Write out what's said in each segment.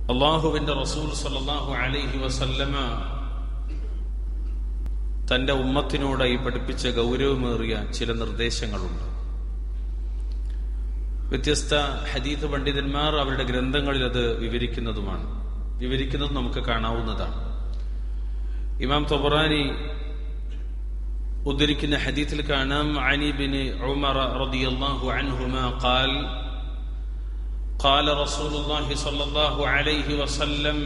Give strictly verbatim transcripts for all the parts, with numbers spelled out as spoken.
അള്ളാഹുവിന്റെ റസൂൽ സല്ലല്ലാഹു അലൈഹി വസല്ലമ തന്റെ ഉമ്മത്തിനോടായി പഠിപ്പിച്ച ഗൗരവമേറിയ ചില നിർദ്ദേശങ്ങളുണ്ട്. വ്യത്യസ്ത ഹദീത്ത് പണ്ഡിതന്മാർ അവരുടെ ഗ്രന്ഥങ്ങളിൽ അത് വിവരിക്കുന്നതുമാണ് വിവരിക്കുന്നത് നമുക്ക് കാണാവുന്നതാണ്. ഇമാം തബറാനി ഉദ്ധരിക്കുന്ന ഹദീത്തിൽ കാണാം, അനി ബിൻ ഉമർ റളിയല്ലാഹു അൻഹുമാ ഖാൽ قال رسول الله صلى الله عليه وسلم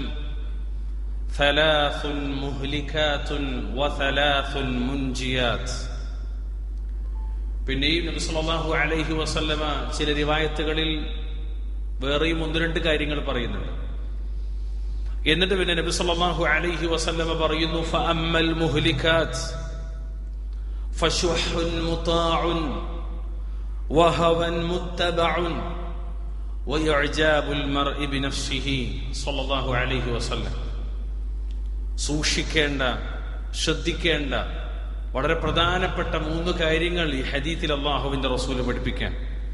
ثلاث مهلكات وثلاث منجيات. പിന്നെയും നബി സല്ലല്ലാഹു അലൈഹി വസല്ലമ ചില റിവായത്തുകളിൽ വേറെയും ഒന്ന് രണ്ട് കാര്യങ്ങൾ പറയുന്നുണ്ട്. എന്നിട്ട് പിന്നെ നബി സല്ലല്ലാഹു അലൈഹി വസല്ലമ പറയുന്നു, ഫഅമ്മൽ മുഹ്ലികാത്ത് ഫശുഹുൻ മുതാഉൻ വഹവൻ മുത്തബഉൻ വയഅജാബുൽ മർഇ ബിനഫ്സിഹി സല്ലല്ലാഹു അലൈഹി വസല്ലം. സൂക്ഷിക്കേണ്ട, ശ്രദ്ധിക്കേണ്ട വളരെ പ്രധാനപ്പെട്ട മൂന്ന് കാര്യങ്ങൾ ഈ ഹദീത്തിൽ അല്ലാഹുവിന്റെ റസൂൽ പഠിപ്പിക്കാൻ.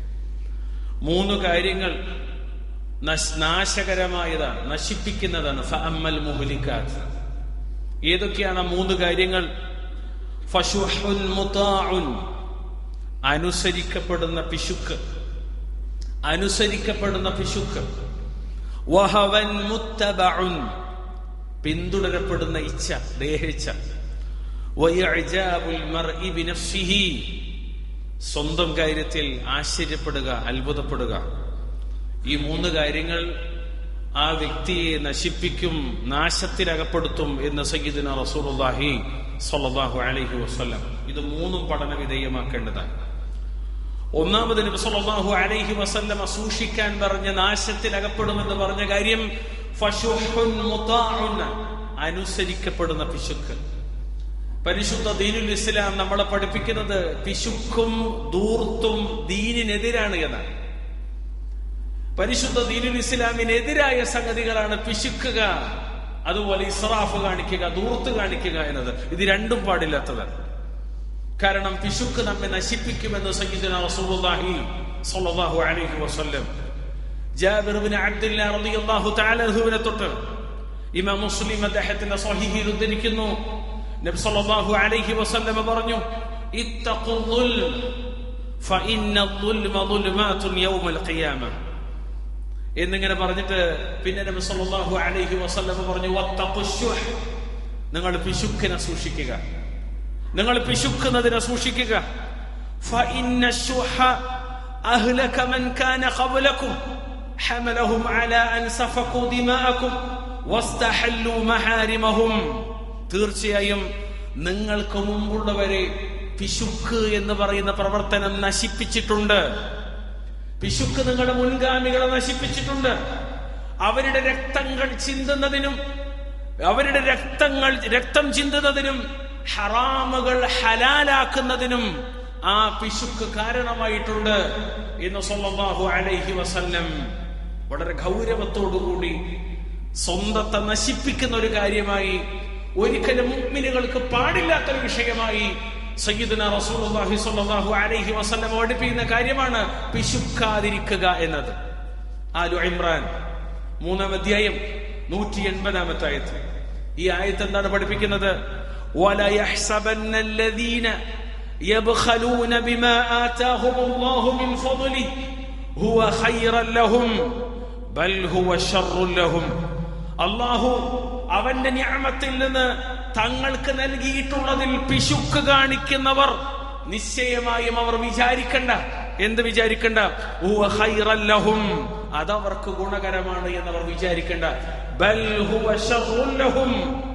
മൂന്ന് കാര്യങ്ങൾ നാശകരമായതാണ്, നശിപ്പിക്കുന്നതാണ്. ഫഅമ്മൽ മുഹ്ലികാത്ത്, ഏതൊക്കെയാണ് മൂന്ന് കാര്യങ്ങൾ? ഫശുഹുൻ മുതാഉൻ, അനുസരിക്കപ്പെടുന്ന പിശുക്ക്, അനുസരിക്കപ്പെടുന്ന പിശുക്ക്. വഹവൻ മുത്തബഉൻ, പിന്തുടരപ്പെടുന്ന ഇച്ഛ, ദേഹിച്ച. വയഅജാബുൽ മർഇ ബിനഫ്സിഹി, സ്വന്തം കാര്യത്തിൽ ആശ്ചര്യപ്പെടുക, അത്ഭുതപ്പെടുക. ഈ മൂന്ന് കാര്യങ്ങൾ ആ വ്യക്തിയെ നശിപ്പിക്കും, നാശത്തിലകപ്പെടുത്തും എന്ന് സയ്യിദുനാ റസൂലുള്ളാഹി സ്വല്ലല്ലാഹു അലൈഹി വസല്ലം. ഇത് മൂന്നും പഠന വിധേയമാക്കേണ്ടതാണ്. ഒന്നാമത് നബി സല്ലല്ലാഹു അലൈഹി വസല്ലം സൂക്ഷിക്കാൻ പറഞ്ഞ, നാശത്തിലകപ്പെടുമെന്ന് പറഞ്ഞ കാര്യം ഫശുഹുൻ മുതാഉൻ, അനുസരിക്കപ്പെടുന്ന പിശുക്ക്. പരിശുദ്ധ ദീനുൽ ഇസ്ലാം നമ്മളെ പഠിപ്പിക്കുന്നത് പിശുക്കും ധൂർത്തും ദീനിനെതിരാണ് എന്നാണ്. പരിശുദ്ധ ദീനുൽ ഇസ്ലാമിനെതിരായ സംഗതികളാണ് പിശുക്കുക, അതുപോലെ ഇസ്റാഫ് കാണിക്കുക, ധൂർത്ത് കാണിക്കുക എന്നത്. ഇത് രണ്ടും പാടില്ലാത്തതാണ്. കാരണം പിശുക്ക് നമ്മെ നശിപ്പിക്കുമെന്ന് സയ്യിദുനാ റസൂലുള്ളാഹി സ്വല്ലല്ലാഹു അലൈഹി വസല്ലം. ജാബിർ ഇബ്നു അബ്ദുല്ലാഹ് റളിയല്ലാഹു തആല അൻഹുവിനെ തൊട്ട് ഇമാം മുസ്ലിം അദ്ദേഹത്തിന്റെ സ്വഹീഹിൽ ഉദ്ധരിക്കുന്നു, നബി സല്ലല്ലാഹു അലൈഹി വസല്ലം പറഞ്ഞു, ഇത്തഖു ദുൽമ ഫഇന്ന ദുൽമ ദുൽമാതുൻ യൗമൽ ഖിയാമ എന്നിങ്ങനെ പറഞ്ഞിട്ട് പിന്നെ നബി സല്ലല്ലാഹു അലൈഹി വസല്ലം പറഞ്ഞു, വത്തഖുശുഹ്, നിങ്ങൾ പിശുക്കിനെ സൂക്ഷിക്കുക, നിങ്ങൾ പിശുക്കുന്നതിനെ സൂക്ഷിക്കുക. ഫഇന്ന ശുഹ അഹ്ലക മൻ കാന ഖബ്ലകും ഹമലഹും അലാ അൻ സഫഖു ദിമാഅകും വസ്തഹല്ലു മഹാരിമഹും. തീർച്ചയായും നിങ്ങൾക്ക് മുമ്പുള്ളവരെ പിശുക്ക് എന്ന് പറയുന്ന പ്രവർത്തനം നശിപ്പിച്ചിട്ടുണ്ട്. പിശുക്ക് നിങ്ങളുടെ മുൻഗാമികളെ നശിപ്പിച്ചിട്ടുണ്ട്. അവരുടെ രക്തങ്ങൾ ചിന്തുന്നതിനും അവരുടെ രക്തങ്ങൾ രക്തം ചിന്തുന്നതിനും ഹറാമുകൾ ഹലാലാക്കുന്നതിനും ആ പിശുക്ക് കാരണമായിട്ടുണ്ട് എന്ന് സല്ലല്ലാഹു അലൈഹി വസല്ലം വളരെ ഗൗരവത്തോടുകൂടി സ്വന്തത്തെ നശിപ്പിക്കുന്ന ഒരു കാര്യമായി, ഒരിക്കലും മുഅ്മിനുകൾക്ക് പാടില്ലാത്തൊരു വിഷയമായി സയ്യിദുനാ റസൂലുള്ളാഹി സ്വല്ലല്ലാഹു അലൈഹി വസല്ലം പഠിപ്പിക്കുന്ന കാര്യമാണ് പിശുക്കാതിരിക്കുക എന്നത്. ആലു ഇമ്രാൻ മൂന്നാം അധ്യായം നൂറ്റി എൺപതാമത്തെ ആയത്ത്. ഈ ആയത്ത് എന്താണ് പഠിപ്പിക്കുന്നത്? وَلَا يَحْسَبَنَّ الَّذِينَ يَبْخَلُونَ بِمَا آتَاهُمُ اللَّهُ مِنْ فَضْلِهِ هُوَ خَيْرًا لَهُمْ بَلْ هُوَ شَرٌّ لَهُمْ. അല്ലാഹു അവന്റെ നിഅമത്തിൽ നിന്ന് തങ്ങൾക്ക് നൽകിയിട്ടുള്ളതിൽ പിശുക്ക് കാണിക്കുന്നവർ നിശ്ചയമായും അവർ വിചാരിക്കണ്ട. എന്ത് വിചാരിക്കണ്ട? ഹുവ ഖൈറൻ ലഹും, അതവർക്ക് ഗുണകരമാണ് എന്നവർ വിചാരിക്കണ്ട. ബൽ ഹുവ ശർറുൻ ലഹും,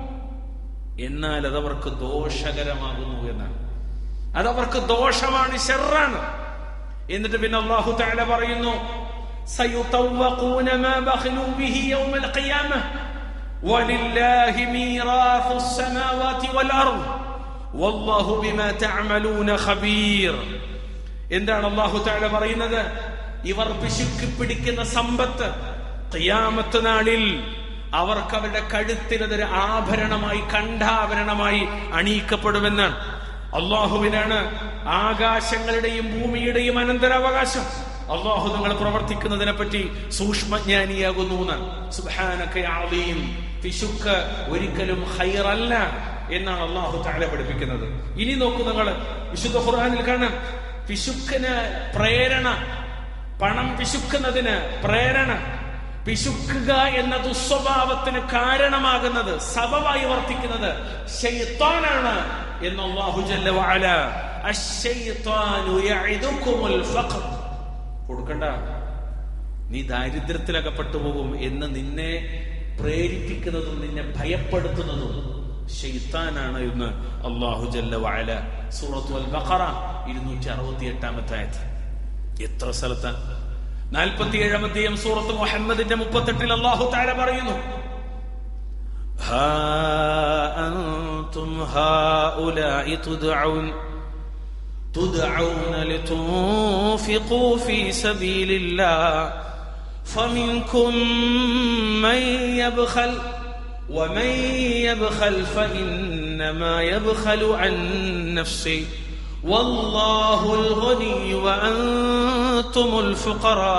എന്നാൽ അതവർക്ക് ദോഷകരമാകുന്നു എന്നാണ്. അതവർക്ക് ദോഷമാണ്, ശർറാണ്. എന്നിട്ട് പിന്നെ അല്ലാഹു തആല പറയുന്നു, സയുതവഖൂന മാ ബഖലൂ ബിഹി യൗമൽ ഖിയാമ വലില്ലാഹി മീറാസുസ് സമാവാതി വൽ അർദ് വല്ലാഹു ബിമാ തഅമലൂന ഖബീർ. എന്താണ് അല്ലാഹു തആല പറയുന്നത്? ഇവർ പിശുക്ക് പിടിക്കുന്ന സമ്പത്ത് ഖിയാമത്ത് നാളിൽ അവർക്ക് അവരുടെ കഴുത്തിൽ അതൊരു ആഭരണമായി, കണ്ഠാഭരണമായി അണിയിക്കപ്പെടുമെന്നാണ്. അള്ളാഹുവിനാണ് ആകാശങ്ങളുടെയും ഭൂമിയുടെയും അനന്തരാവകാശം. അള്ളാഹു നിങ്ങൾ പ്രവർത്തിക്കുന്നതിനെ പറ്റി സൂക്ഷ്മജ്ഞാനിയാകുന്നു. സുബ്ഹാനക യാ അലീം. പിശുക്ക് ഒരിക്കലും ഖൈറല്ല എന്നാണ് അള്ളാഹു തആല പഠിപ്പിക്കുന്നത്. ഇനി നോക്കൂ, നിങ്ങൾ വിശുദ്ധ ഖുർആനിൽ കാണാം പിശുക്കിന് പ്രേരണ, പണം പിശുക്കുന്നതിന് പ്രേരണ, പിശുക്കുക എന്ന ദുസ്വഭാവത്തിന് കാരണമാകുന്നത്, സബബായി വർത്തിക്കുന്നത് ശൈത്താനാണ് എന്ന് അല്ലാഹു ജല്ല വഅല അശ്ശൈത്താനു യഇദുകുമുൽ ഫഖർ. കൊടുക്കണ്ട, നീ ദാരിദ്ര്യത്തിലകപ്പെട്ടു പോകും എന്ന് നിന്നെ പ്രേരിപ്പിക്കുന്നതും നിന്നെ ഭയപ്പെടുത്തുന്നതും ശൈത്താനാണ് എന്ന് അല്ലാഹു ജല്ല വഅല സൂറത്തുൽ അൽ ബഖറ ഇരുന്നൂറ്റി അറുപത്തി എട്ടാമത്തെ ആയത്ത്. എത്ര സ്ഥലത്ത് നാൽപ്പത്തി ഏഴാമത്തെയും സൂറത്ത് മുഹമ്മദിന്റെ മുപ്പത്തെട്ടിൽ അല്ലാഹു തആല പറയുന്നു, ഹാ അൻതും ഹൗലാഇ തുദ്ഉൻ തുദ്ഉന ലിതുൻഫിഖൂ ഫീ സബീലില്ലാഹ് ഫമിൻകും മൻ യബ്ഖൽ വമൻ യബ്ഖൽ ഫഇന്നമാ യബ്ഖലു അൻ നഫ്സി വല്ലാഹുൽ ഗനി വഅൻതുമുൽ ഫുഖറാ.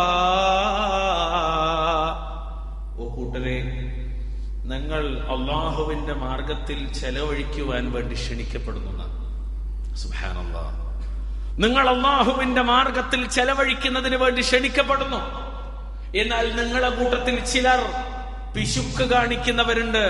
ഓ കൂട്ടരെ, നിങ്ങൾ അല്ലാഹുവിന്റെ മാർഗത്തിൽ ചെലവഴിക്കുവാൻ വേണ്ടി ക്ഷണിക്കപ്പെടുന്നു. സുബ്ഹാനല്ലാഹ്. നിങ്ങൾ അല്ലാഹുവിന്റെ മാർഗത്തിൽ ചെലവഴിക്കുന്നതിന് വേണ്ടി ക്ഷണിക്കപ്പെടുന്നു. എന്നാൽ നിങ്ങളുടെ കൂട്ടത്തിൽ ചിലർ പിശുക്ക് കാണിക്കുന്നവരുണ്ട്.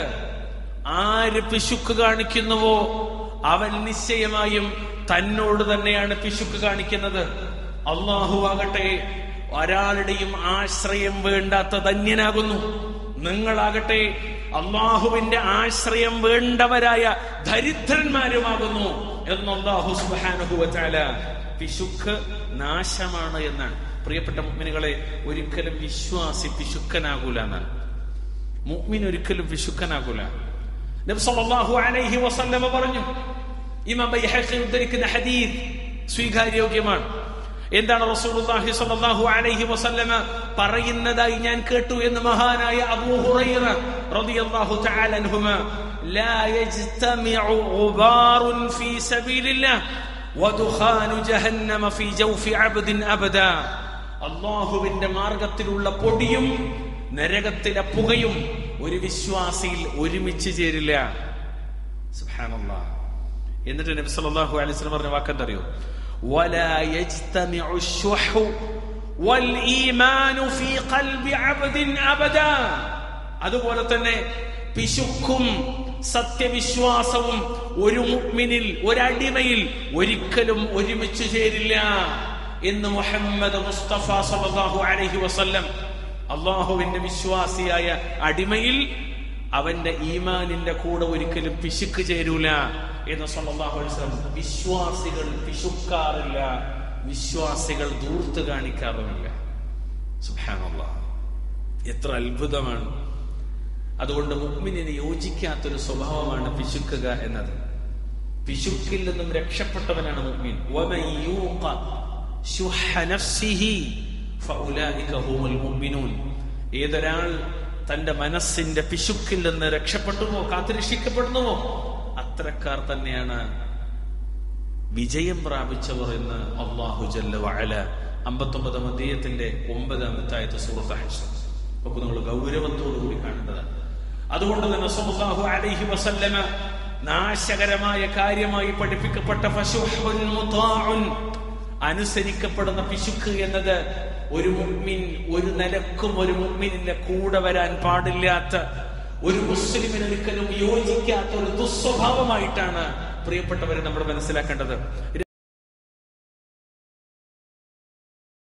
ആര് പിശുക്ക് കാണിക്കുന്നുവോ അവൻ നിശ്ചയമായും തന്നോട് തന്നെയാണ് പിശുക്ക് കാണിക്കുന്നത്. അല്ലാഹു ആകട്ടെ ഒരാളുടെയും ആശ്രയം വേണ്ടാത്ത ധന്യനാകുന്നു. നിങ്ങളാകട്ടെ അല്ലാഹുവിന്റെ ആശ്രയം വേണ്ടവരായ ദരിദ്രന്മാരുമാകുന്നു എന്ന് അല്ലാഹു സുബ്ഹാനഹു വ തആല. പിശുക്ക് നാശമാണ് എന്നാണ്. പ്രിയപ്പെട്ട മുഅ്മിനുകളെ, ഒരിക്കലും വിശ്വാസി പിശുക്കനാകൂല എന്നാണ്. മുഅ്മിൻ ഒരിക്കലും പിശുക്കനാകൂല. നബി സല്ലല്ലാഹു അലൈഹി വസല്ലം പറഞ്ഞു, ഇമാം ബൈഹഖി ഉദ്ധരിക്കുന്ന ഹദീസ് സ്വീകാര്യോഗ്യമാണ്. എന്താണ് റസൂലുള്ളാഹി സ്വല്ലല്ലാഹു അലൈഹി വസല്ലം പറയുന്നതായി ഞാൻ കേട്ടു എന്ന് മഹാനായ അബൂ ഹുറൈറ റളിയല്ലാഹു തആല അൻഹുമാ, ലാ യജ്തമിഉ ഗുബാറുൻ ഫീ സബീലില്ലാഹ് വദുഖാനു ജഹന്നമ ഫീ ജൗഫി അബ്ദിൻ അബദാ. അല്ലാഹുവിന്റെ മാർഗത്തിലുള്ള പൊടിയും നരകത്തിലെ പുകയും ഒരു വിശ്വാസിയിൽ ഒരുമിച്ച് ചേരില്ല. സുബ്ഹാനല്ലാഹ്. എന്നിട്ട് നബി സല്ലല്ലാഹു അലൈഹി വസല്ലം പറഞ്ഞ വാക്കെന്തറിയോ? വലാ യജ്തമിഉ ശുഹു വൽ ഈമാനു ഫീ ഖൽബി അബ്ദിൻ അബദാ. അതുപോലെ തന്നെ പിശുക്കും സത്യവിശ്വാസവും ഒരു മുഅ്മിനിൽ, ഒരടിമയിൽ ഒരിക്കലും ഒരുമിച്ച് ചേരില്ല എന്ന് മുഹമ്മദ് മുസ്തഫ സല്ലല്ലാഹു അലൈഹി വസല്ലം. അല്ലാഹുവിന്റെ വിശ്വാസിയായ അടിമയിൽ അവന്റെ ഈമാനിന്റെ കൂടെ ഒരിക്കലും പിശുക്ക് ചേരൂല എന്ന് സല്ലല്ലാഹു അലൈഹി വസല്ലം. വിശ്വാസികൾ പിശുക്കാറില്ല, വിശ്വാസികൾ ദൂർത്ത് കാണിക്കാറുമില്ല. സുബ്ഹാനല്ലാഹ്. എത്ര അത്ഭുതമാണ്! അതുകൊണ്ട് മുഅ്മിനിന് യോജിക്കാത്തൊരു സ്വഭാവമാണ് പിശുക്കുക എന്നത്. പിശുക്കിൽ നിന്നും രക്ഷപ്പെട്ടവനാണ് മുഅ്മിൻ. വമൻ യൂഖ ശുഹ നഫ്സിഹി ഫഉലൈക ഹുമുൽ മുഅ്മിനൂൻ. ഏതൊരാൾ തന്റെ മനസ്സിന്റെ പിശുക്കിൽ നിന്ന് രക്ഷപ്പെട്ടുവോ, കാത്തുരക്ഷിക്കപ്പെടുന്നുവോ, അത്തരക്കാർ തന്നെയാണ് വിജയം പ്രാപിച്ചവർ എന്ന് അല്ലാഹു ജല്ല വഅല അമ്പത്തൊമ്പതാം അധ്യായത്തിന്റെ ഒമ്പതാമത്തെ ആയത്ത് സൂറത്ത് ഹജ്ജ്. അപ്പോൾ നമ്മൾ ഗൗരവത്തോടുകൂടി കാണേണ്ടതാണ്. അതുകൊണ്ട് തന്നെ സല്ലല്ലാഹു അലൈഹി വസല്ലമ നാശകരമായ കാര്യമായി പഠിപ്പിക്കപ്പെട്ട ഫശുഹുൻ മുതാഉൻ, അനുസരിക്കപ്പെടുന്ന പിശുക്ക് എന്നത് ഒരു മുഅ്മിൻ ഒരു നിലക്കും ഒരു മുഅ്മിനിന്റെ കൂടെ വരാൻ പാടില്ലാത്ത, ഒരു മുസ്ലിമിന് ഒരിക്കലും യോജിക്കാത്ത ഒരു ദുസ്വഭാവമായിട്ടാണ് പ്രിയപ്പെട്ടവരെ നമ്മൾ മനസ്സിലാക്കേണ്ടത്.